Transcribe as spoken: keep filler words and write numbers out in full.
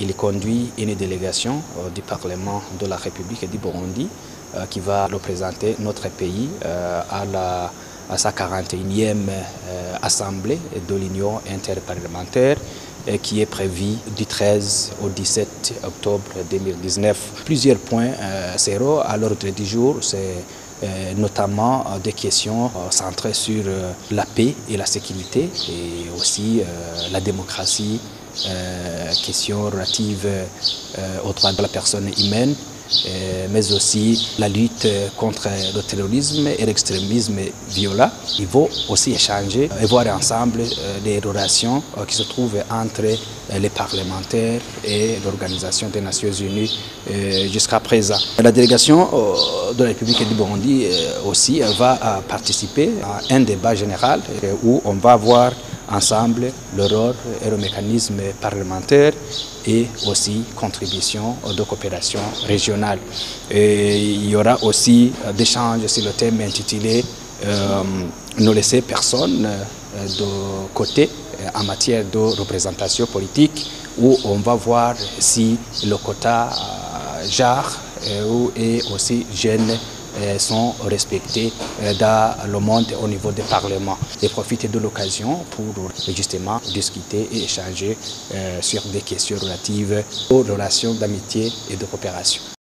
il conduit une délégation du Parlement de la République du Burundi qui va représenter notre pays à, la, à sa quarante et unième Assemblée de l'Union interparlementaire qui est prévue du treize au dix-sept octobre deux mille dix-neuf. Plusieurs points seront à l'ordre du jour, c'est notamment des questions centrées sur la paix et la sécurité et aussi la démocratie, questions relatives aux droits de la personne humaine, mais aussi la lutte contre le terrorisme et l'extrémisme violent. Ils vont aussi échanger et voir ensemble les relations qui se trouvent entre les parlementaires et l'Organisation des Nations Unies jusqu'à présent. La délégation de la République du Burundi aussi va participer à un débat général où on va voir ensemble le rôle et le mécanisme parlementaire et aussi contribution de coopération régionale. Et il y aura aussi des échanges sur le thème intitulé euh, « Ne laisser personne de côté » en matière de représentation politique, où on va voir si le quota euh, genre et aussi jeune sont respectés dans le monde au niveau des parlements. Et profiter de l'occasion pour justement discuter et échanger sur des questions relatives aux relations d'amitié et de coopération.